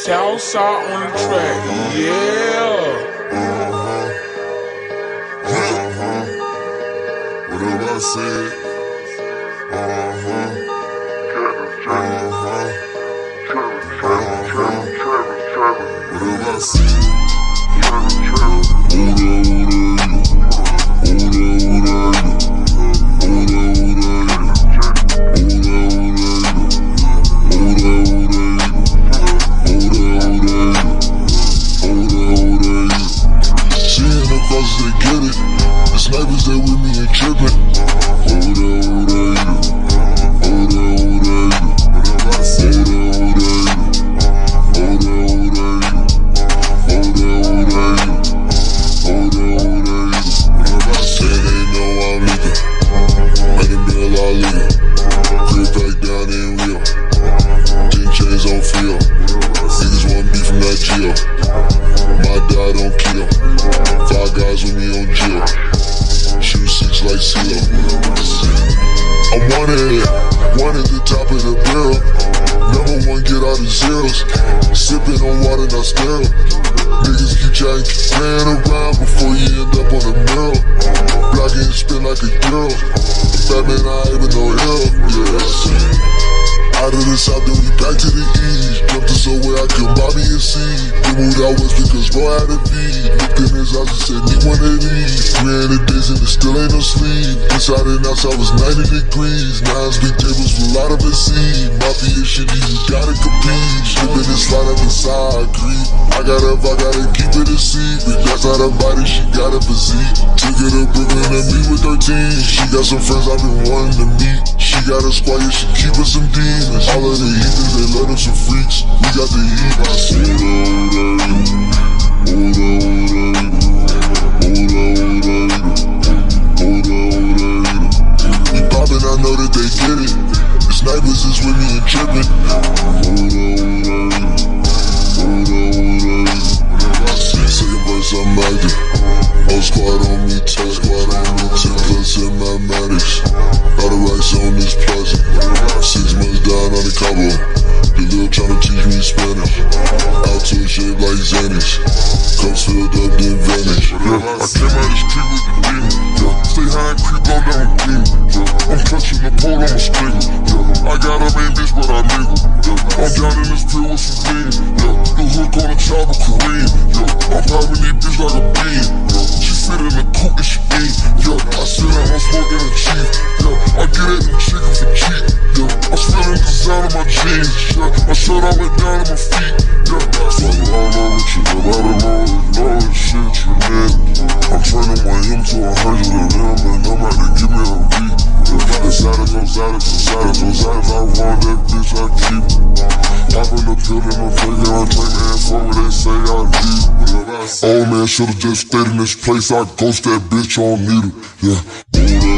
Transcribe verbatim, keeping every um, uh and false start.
Southside on the track, yeah. Uh-huh. Uh-huh. Whatever I said. Uh-huh. Uh-huh. Uh-huh. Whatever I said. They get it. The snipers that with me ain't trippin'. Hold up, hold up, hold up, hold up, hold up, hold up, hold up, hold up, hold up. Whatever I say, they know I'm leaving. Made them bill all leaving. Crib back down in Rio. Ten chains on feel. Niggas want beef from that Geo. My dad don't kill. Five guys with me on Jill. Shoot six like CeeLo. I'm one at it, one at the top of the barrel. Number one, get out of zeros. Sipping on water, not sterile. Niggas keep trying to keep playing around before you end up on the mural. Blocking and spin like a girl. Batman, I ain't even no hell. Yeah. Out of the south, then we back to the east. Jumped us away, I could buy me a seed. We moved out west because bro had a feed. Looked in his house and said, need one of these. three hundred days and it still ain't no sleep. Inside and outside was ninety degrees. Nines, big tables with a lot of a seed. Mafia shit, you gotta compete. Slipping and slide up inside, creep. I got up, I gotta keep it a secret. That's not her body, she got a physique. Took her to Brooklyn and me with thirteen. She got some friends I've been wanting to meet. She got a squad, yeah, she keep us some demons. All of the heathens, they love them some freaks. We got the heat. I said, hold up, hold up, hold up, hold up. We poppin', I know that they get it. The snipers is with me and trippin'. Hold up, hold up, hold up. Second verse, I'm active. Whole squad on me, ten squad on me, ten plus in mathematics. All the rights on this plaza. Six months down on the Cabo. The little tryna teach me Spanish. Out to a shape like Xanax. Cups filled up, then vanish. Yeah, I came out the street with the demon. Yeah, stay high and creep on down the demon. Yeah, I'm clutching the pole on a string. Yeah, I got a main bitch, but I nigga. Yeah, I'm down in this pill with some lean. Yeah, the hook on the chopper, Kareem. Yeah, I'm popping these bitch like a bean. Yeah, she fit in the coupe and she eat. Yeah, I sit down, I'm smoking a chief. Yeah, I get it in chicken for cheap. Yeah, I'm spilling design on my jeans. Yeah, my shirt all went down to my feet. Yeah, fuck all over with you, nobody knows, knows shit you man. I'm turning my M to a hundred of them, and I'm about to give me a beat. Yeah, inside of those out of those out of those out of I want that bitch I keep. Popping the pill in my finger, I take my hand for what they say I need. Old man should've just stayed in this place, I ghost that bitch, I don't need her. Yeah.